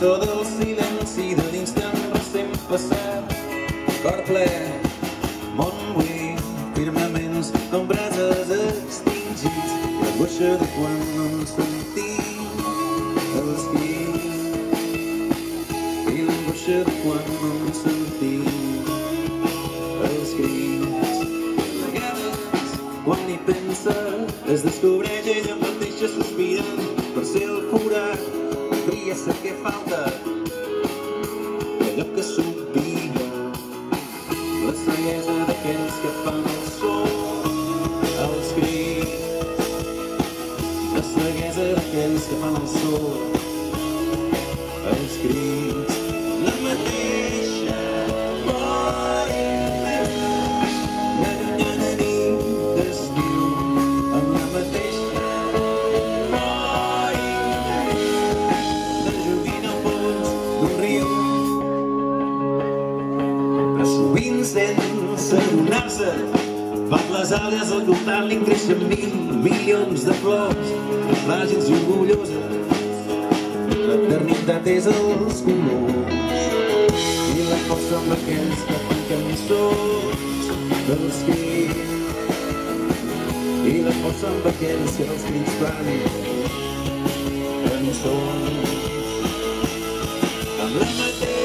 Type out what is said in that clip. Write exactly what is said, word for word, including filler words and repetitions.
so del silenci de l'instant recent passat. Cor ple, món buit, firmaments com brases extingits, l'angoixa de quan no em sentim els crits, i l'angoixa de quan no em sentim els crits. A vegades, quan hi pensa, es descobreix ella mateixa sospirant per ser el forat, tria ser què falta, allò que s'obvia, la ceguesa d'aquells que fan el son, els crits, la ceguesa d'aquells que fan el son, els crits, la mateixa por immens, la llunyana nit d'estiu, amb la mateixa por immens, de joguina al fons d'un riu, però sovint sense adonar-se fan les ales ocultant-li en creixen mil milions de flors, fràgils i orgulloses. L'eternitat és els colors i la força amb aquells que fan cançons dels crits, i la força amb aquells que els crits fan cançons amb la mateixa